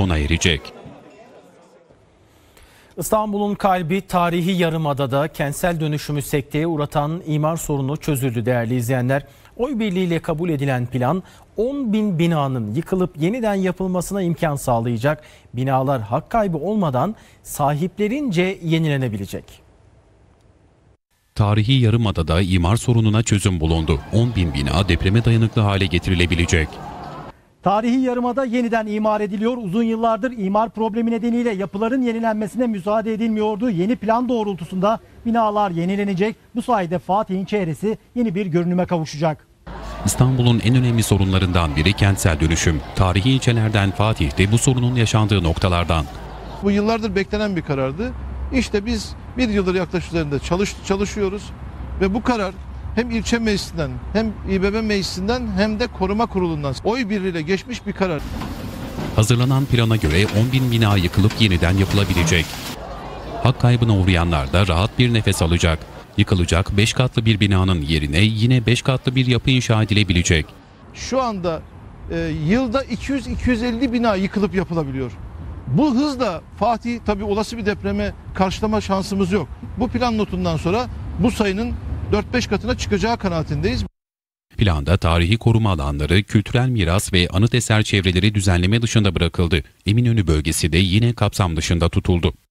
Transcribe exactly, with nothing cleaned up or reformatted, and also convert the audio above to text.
sona erecek. İstanbul'un kalbi tarihi Yarımada'da kentsel dönüşümü sekteye uğratan imar sorunu çözüldü değerli izleyenler. Oy birliğiyle kabul edilen plan on bin binanın yıkılıp yeniden yapılmasına imkan sağlayacak. Binalar hak kaybı olmadan sahiplerince yenilenebilecek. Tarihi Yarımada'da imar sorununa çözüm bulundu. on bin bina depreme dayanıklı hale getirilebilecek. Tarihi Yarımada yeniden imar ediliyor. Uzun yıllardır imar problemi nedeniyle yapıların yenilenmesine müsaade edilmiyordu. Yeni plan doğrultusunda binalar yenilenecek. Bu sayede Fatih'in çehresi yeni bir görünüme kavuşacak. İstanbul'un en önemli sorunlarından biri kentsel dönüşüm. Tarihi ilçelerden Fatih'te bu sorunun yaşandığı noktalardan. Bu yıllardır beklenen bir karardı. İşte biz bir yıldır yaklaşık üzerinde çalış, çalışıyoruz ve bu karar hem ilçe meclisinden hem İBB meclisinden hem de koruma kurulundan oy birliğiyle geçmiş bir karar. Hazırlanan plana göre on bin bina yıkılıp yeniden yapılabilecek. Hak kaybına uğrayanlar da rahat bir nefes alacak. Yıkılacak beş katlı bir binanın yerine yine beş katlı bir yapı inşa edilebilecek. Şu anda e, yılda iki yüz iki yüz elli bina yıkılıp yapılabiliyor. Bu hızla Fatih tabii olası bir depreme karşılama şansımız yok. Bu plan notundan sonra bu sayının dört beş katına çıkacağı kanaatindeyiz. Planda tarihi koruma alanları, kültürel miras ve anıt eser çevreleri düzenleme dışında bırakıldı. Eminönü bölgesi de yine kapsam dışında tutuldu.